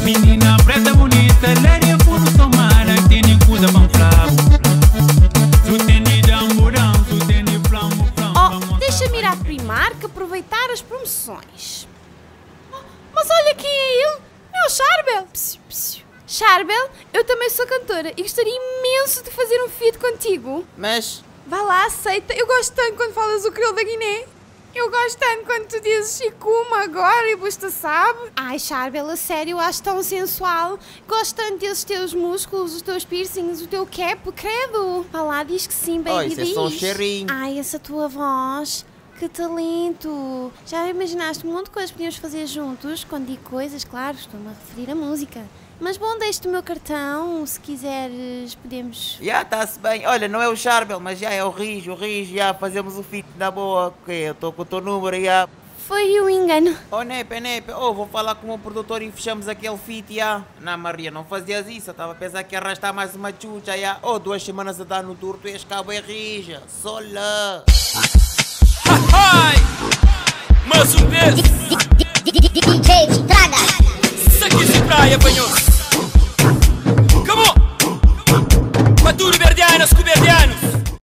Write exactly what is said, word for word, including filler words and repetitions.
Menina preta bonita, léria por somara, tem cuda bam flavo. Tu tem damburão, tu tem flamo, flamo. Oh, deixa-me ir à Primark aproveitar as promoções. Oh, mas olha quem é ele, é o Charbel. Psiu, psiu. Charbel, eu também sou cantora e gostaria imenso de fazer um feat contigo. Mas... Vá lá, aceita. Eu gosto tanto quando falas o crioulo da Guiné. Eu gosto tanto quando tu dizes Chicuma agora e você sabe. Ai, Charbel, a sério, eu acho tão sensual. Gosto tanto desses teus músculos, os teus piercings, o teu cap, credo. Vá lá, diz que sim, baby, oh, isso diz. é só um cheirinho. Ai, essa tua voz, que talento. Já imaginaste um monte de coisas que podíamos fazer juntos? Quando digo coisas, claro, estou-me a referir à música. Mas bom, deixe-te o meu cartão, se quiseres podemos... Já, yeah, está-se bem. Olha, não é o Charbel, mas já é o Rijo, o Rijo, já yeah, fazemos o feat na boa. Ok, eu estou com o teu número, já. Yeah. Foi um engano. Oh, Nepe, Nepe, oh, vou falar com o meu produtor e fechamos aquele feat, já. Yeah. Não, Maria, não fazias isso, eu estava a pensar que ia arrastar mais uma chucha, já. Yeah. Oh, duas semanas a dar no tour, tu és cabo e rija, sola. Ai, mas um desses... D J, traga! Saquis de praia, banhoso.